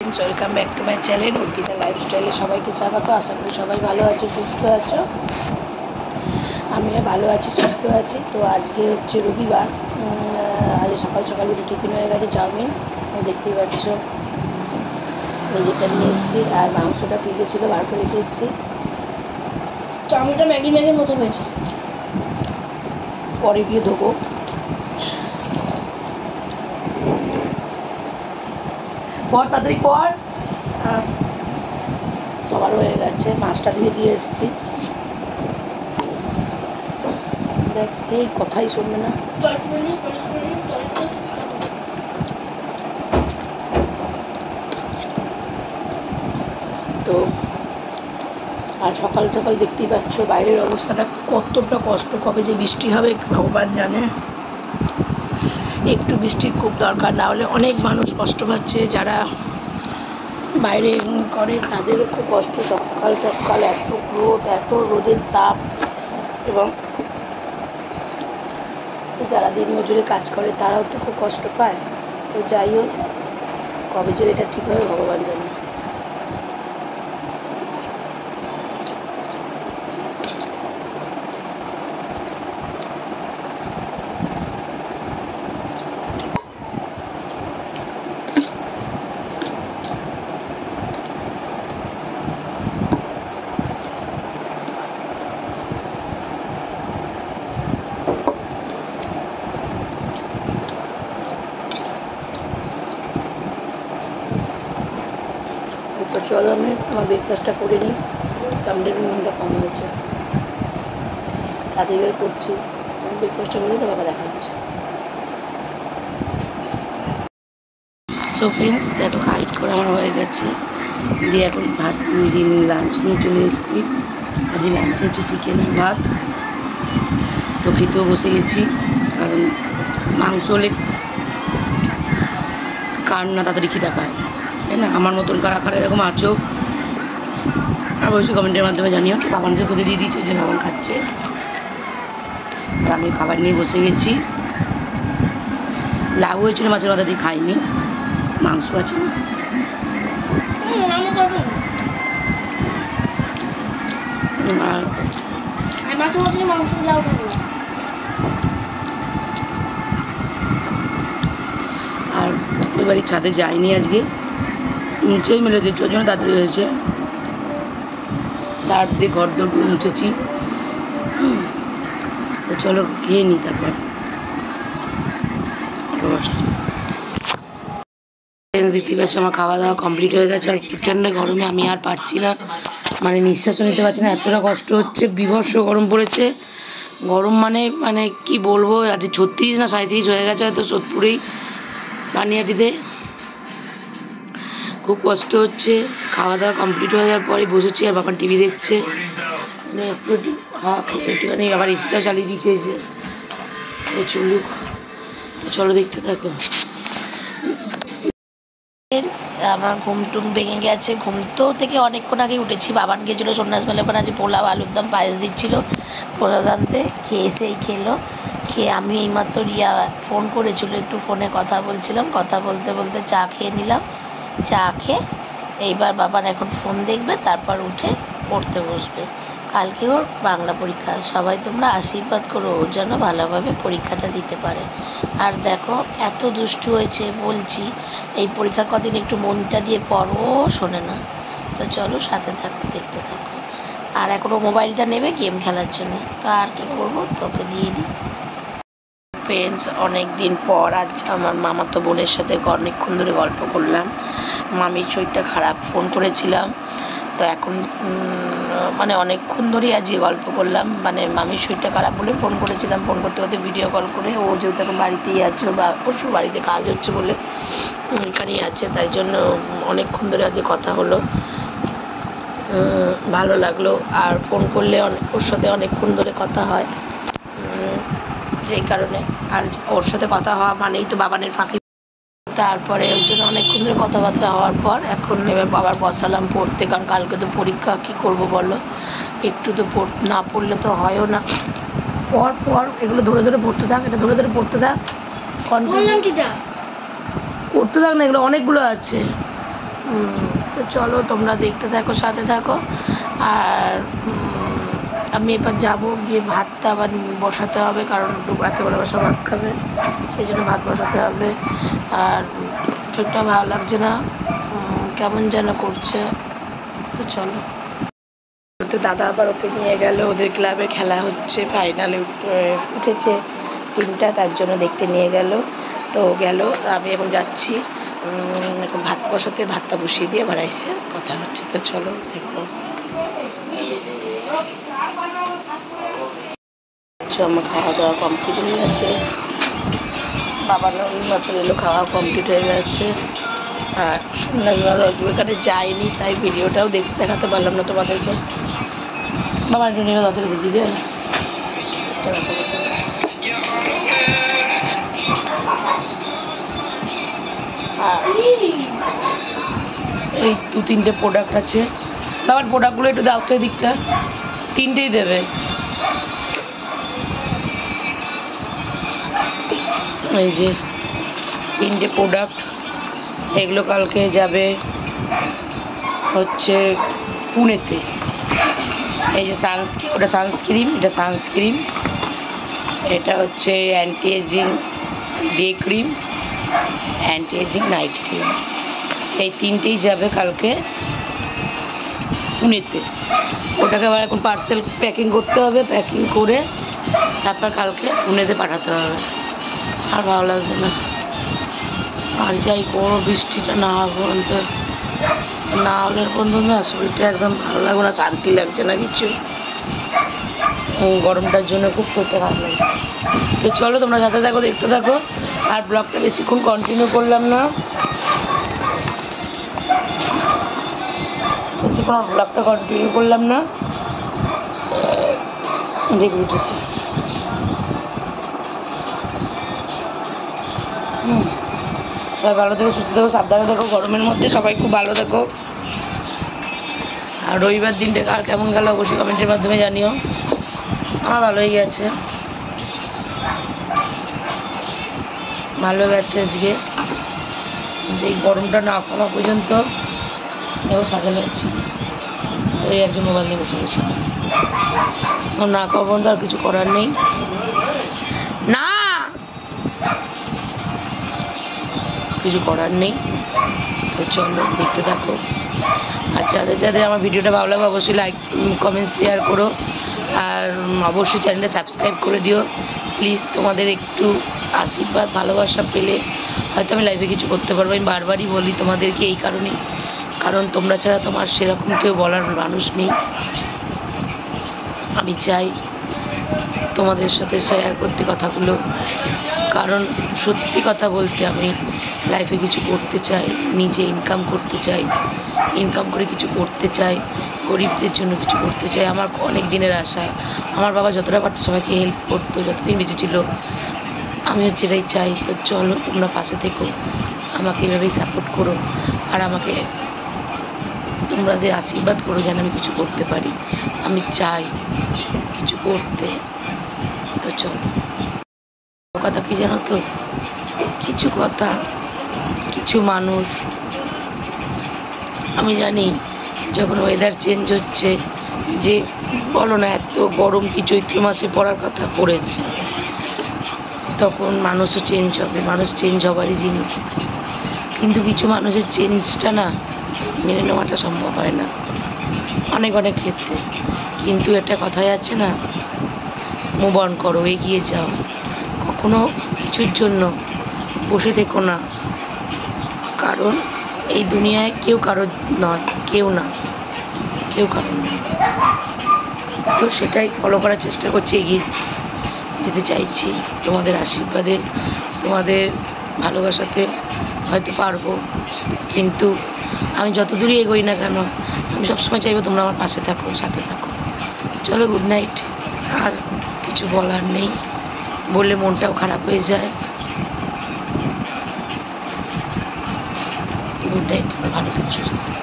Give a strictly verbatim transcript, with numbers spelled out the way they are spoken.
Friends, welcome back to my channel Arpita লাইফস্টাইলে সবাইকে স্বাগত। আশা করি সবাই ভালো আছো, সুস্থ আছো। আমিও ভালো আছি, সুস্থ আছি। তো আজকে হচ্ছে রবিবার। আজ সকাল সকাল উঠে টিফিন হয়ে গেছে চাউমিন, দেখতেই পাচ্ছ। যেটা নিয়ে এসেছি আর মাংসটা ফ্রিজে ছিল, বার করে রেখে এসেছি। চাউমিনটা ম্যাগি ম্যাগির মতো হয়েছে, পরে গিয়ে ধোবো। পর তাড়াতাড়ি পর, সবার হয়ে গেছে। মাছটা ধুয়ে দিয়ে এসেছি। দেখ, সেই কথাই শুনবে না। তো আর সকাল সকাল দেখতেই পাচ্ছ বাইরের অবস্থাটা কতটা কষ্ট, কবে যে বৃষ্টি হবে ভগবান জানে। একটু বৃষ্টির খুব দরকার, না হলে অনেক মানুষ কষ্ট পাচ্ছে। যারা বাইরে করে তাদেরও খুব কষ্ট। সকাল সকাল এত রোদ, এত রোদের তাপ, এবং যারা দিন মজুরে কাজ করে তারাও তো খুব কষ্ট পায়। তো যাই হোক, কবে যে এটা ঠিক হবে ভগবান জানে। তো চলো আমি আমার ব্রেকফাস্টটা করে নিই। তামডের নুনটা কম হয়েছে, তাতে করে করছি। আমি ব্রেকফাস্টটা করে তো বাবা দেখা যাচ্ছে। সো ফ্রেন্ডস, দেখো কাজ করে আমার হয়ে গেছে। দিয়ে এখন ভাত দিন লাঞ্চ নিয়ে চলে এসেছি। আজ লাঞ্চে হচ্ছে চিকেন আর ভাত। তো খেতেও বসে গেছি, কারণ মাংস হলে কার না তাড়াতাড়ি খিদা পায়, তাই না? আমার মতন কারা কারা এরকম আছো অবশ্যই কমেন্টের মাধ্যমে জানিও। তো বাবানকে খেতে দিয়ে দিয়েছি, যে বাবান খাচ্ছে। আর আমি খাবার নিয়ে বসে গেছি। লাউ হয়েছিল মাছের মাথা দিয়ে, খাইনি। মাংস আছে না, আর ওই বাড়ির ছাদে যাইনি আজকে, নিচেই মেলে দিয়েছি, ওই জন্য তাড়াতাড়ি হয়েছে। সার্ফ দিয়ে ঘর দৌড় মুছেছি। তো চলো খেয়ে নিই, তারপর দেখতে পাচ্ছি আমার খাওয়া দাওয়া কমপ্লিট হয়ে গেছে। আর প্রচণ্ড গরমে আমি আর পারছি না, মানে নিঃশ্বাসও নিতে পারছি না, এতটা কষ্ট হচ্ছে। বীভৎস গরম পড়েছে। গরম মানে মানে কি বলবো, আজ ছত্রিশ না সাঁত্রিশ হয়ে গেছে হয়তো সোদপুরেই, পানিহাটিতে। খুব কষ্ট হচ্ছে। খাওয়া দাওয়া কমপ্লিট হয়ে যাওয়ার পরে বসেছি, আর বাবা টিভি দেখছে। মানে একটু হাওয়া একটুখানি আবার এসিটাও চালিয়ে দিয়েছে, যে চলুক। চলো দেখতে থাকো। আমার ঘুম টুম ভেঙে গেছে। ঘুম তো থেকে অনেকক্ষণ আগে উঠেছি। বাবান গেছিলো সন্ন্যাস মেলা, ওখানে আজ পোলাও আলুর দম পায়েস দিচ্ছিল প্রসাদ আনতে। খেয়ে এসেই খেলো। খেয়ে আমি এইমাত্র রিয়া ফোন করেছিল, একটু ফোনে কথা বলছিলাম। কথা বলতে বলতে চা খেয়ে নিলাম। চা খেয়ে এইবার বাবান এখন ফোন দেখবে, তারপর উঠে পড়তে বসবে। কালকে ওর বাংলা পরীক্ষা। সবাই তোমরা আশীর্বাদ করো ওর যেন ভালোভাবে পরীক্ষাটা দিতে পারে। আর দেখো এত দুষ্টু হয়েছে, বলছি এই পরীক্ষার কদিন একটু মনটা দিয়ে পড়ো, শোনে না। তো চলো সাথে থাকো, দেখতে থাকো। আর এখনও মোবাইলটা নেবে গেম খেলার জন্য। তো আর কি করবো, তোকে দিয়ে দিই। ফ্রেন্ডস, অনেক দিন পর আজ আমার মামাতো বোনের সাথে অনেকক্ষণ ধরে গল্প করলাম। মামির শরীরটা খারাপ, ফোন করেছিলাম। তো এখন মানে অনেকক্ষণ ধরেই আজকে গল্প করলাম। মানে মামির শরীরটা খারাপ বলে ফোন করেছিলাম। ফোন করতে করতে ভিডিও কল করে, ও যেহেতু এখন বাড়িতেই আছে, বা পরশু বাড়িতে কাজ হচ্ছে বলে এখানেই আছে, তাই জন্য অনেকক্ষণ ধরে আজকে কথা হলো। ভালো লাগলো। আর ফোন করলে ওর সাথে অনেকক্ষণ ধরে কথা হয়, যেই কারণে। আর ওর সাথে কথা হওয়া মানেই তো বাবানের ফাঁকি। তারপরে ওই জন্য অনেকক্ষণ ধরে কথাবার্তা হওয়ার পর এখন এবার বাবার বসালাম পড়তে, কারণ কালকে তো পরীক্ষা। কী করবো বলো, একটু তো পড় না পড়লে তো হয়ও না। পর পর এগুলো ধরে ধরে পড়তে থাক, এটা ধরে ধরে পড়তে থাক, করতে থাক না। এগুলো অনেকগুলো আছে, উম, তো চলো তোমরা দেখতে থাকো, সাথে থাকো। আর উম, আমি এবার যাবো, গিয়ে ভাতটা আবার বসাতে হবে, কারণ রাত্রেবেলা সব ভাত খাবে, সেই জন্য ভাত বসাতে হবে। আর শরীরটা ভালো লাগছে না, উম, কেমন যেন করছে। তো চলো। তো দাদা আবার ওকে নিয়ে গেল, ওদের ক্লাবে খেলা হচ্ছে, ফাইনালে উঠেছে টিমটা, তার জন্য দেখতে নিয়ে গেল। তো গেল, আমি এখন যাচ্ছি উম, এখন ভাত বসাতে, ভাতটা বসিয়ে দিয়ে আবার আইসে কথা হচ্ছে। তো চলো দেখো। আমার খাওয়া দাওয়া কমপ্লিট হয়ে গেছে, বাবা ওই মাত্র এলো, খাওয়া কমপ্লিট হয়ে গেছে। আর সন্ধ্যাবেলা এখানে যাইনি, তাই ভিডিওটাও দেখতে দেখাতে পারলাম না তোমাদেরকে। বাবা একটু নেবে দরজাটা বুঝিয়ে দিয়ে এই দু তিনটে প্রোডাক্ট আছে, বাবার প্রোডাক্টগুলো একটু দাও তো, এদিকটা তিনটেই দেবে। এই যে তিনটে প্রোডাক্ট, এগুলো কালকে যাবে হচ্ছে পুনেতে। এই যে সানস্ক্রিন, ওটা সানস্ক্রিন, এটা সানস্ক্রিন, এটা হচ্ছে anti ageing day cream, anti ageing night cream. এই তিনটেই যাবে কালকে পুনেতে। ওটাকে আবার এখন পার্সেল প্যাকিং করতে হবে, প্যাকিং করে তারপর কালকে পুনেতে পাঠাতে হবে। আর ভালো লাগছে না, আর যাই কোনো বৃষ্টিটা না পর্যন্ত না হলে পর্যন্ত না শরীরটা একদম ভালো লাগবে না, শান্তি লাগছে না কিছু, গরমটার জন্য খুব করতে খারাপ লাগছে। তো চলো তোমরা সাথে থাকো, দেখতে থাকো। আর ব্লগটা বেশিক্ষণ কন্টিনিউ করলাম না, বেশিক্ষণ ব্লগটা কন্টিনিউ করলাম না দেখে উঠেছি। হুম, সবাই ভালো থেকো, সুস্থ থেকো, সাবধানে থেকো, গরমের মধ্যে সবাই খুব ভালো থেকো। আর রবিবার দিনটা কার কেমন গেল অবশ্যই কমেন্টের মাধ্যমে জানিও। আমার ভালোই গেছে, ভালো গেছে আজকে। যে গরমটা না কমা পর্যন্ত এও সাজালে হচ্ছে, ওই একজন মোবাইল নিয়ে বসে গেছে, না কমা পর্যন্ত আর কিছু করার নেই, না কিছু করার নেই। তো চলো দেখতে থাকো। আর যাদের যাদের আমার ভিডিওটা ভালো লাগবে অবশ্যই লাইক কমেন্ট শেয়ার করো, আর অবশ্যই চ্যানেলটা সাবস্ক্রাইব করে দিও প্লিজ। তোমাদের একটু আশীর্বাদ ভালোবাসা পেলে হয়তো আমি লাইভে কিছু করতে পারবো। আমি বারবারই বলি তোমাদেরকে এই কারণেই, কারণ তোমরা ছাড়া তোমার সেরকম কেউ বলার মানুষ নেই। আমি চাই তোমাদের সাথে শেয়ার করতে কথাগুলো, কারণ সত্যি কথা বলতে আমি লাইফে কিছু করতে চাই, নিজে ইনকাম করতে চাই, ইনকাম করে কিছু করতে চাই, গরিবদের জন্য কিছু করতে চাই। আমার অনেক দিনের আশা, আমার বাবা যতটা পারতো সবাইকে হেল্প করতো যতদিন বেঁচে ছিল, আমিও যেটাই চাই। তো চলো তোমরা পাশে থেকো, আমাকে এভাবেই সাপোর্ট করো, আর আমাকে তোমরা যে আশীর্বাদ করো যেন আমি কিছু করতে পারি, আমি চাই কিছু করতে। তো চলো, কথা কি জানো তো, কিছু কথা কিছু মানুষ, আমি জানি যখন ওয়েদার চেঞ্জ হচ্ছে, যে বলো না এত গরম কি চৈত্র মাসে পড়ার কথা পড়েছে, তখন মানুষও চেঞ্জ হবে, মানুষ চেঞ্জ হবারই জিনিস। কিন্তু কিছু মানুষের চেঞ্জটা না মেনে নেওয়াটা সম্ভব হয় না অনেক অনেক ক্ষেত্রে। কিন্তু একটা কথাই আছে না, মুভ অন করো, এগিয়ে যাও, কখনো কিছুর জন্য বসে থেকো না, কারণ এই দুনিয়ায় কেউ কারো নয়, কেউ না, কেউ কারো নয়। তো সেটাই ফলো করার চেষ্টা করছি, এগিয়ে যেতে চাইছি তোমাদের আশীর্বাদে, তোমাদের ভালোবাসাতে হয়তো পারবো, কিন্তু আমি যত দূরই এগোই না কেন আমি সবসময় চাইবো তোমরা আমার পাশে থাকো, সাথে থাকো। চলো গুড নাইট, আর কিছু বলার নেই, বললে মনটাও খারাপ হয়ে যায়। গুড নাইট, ভালো থেকো, সুস্থ থেকো।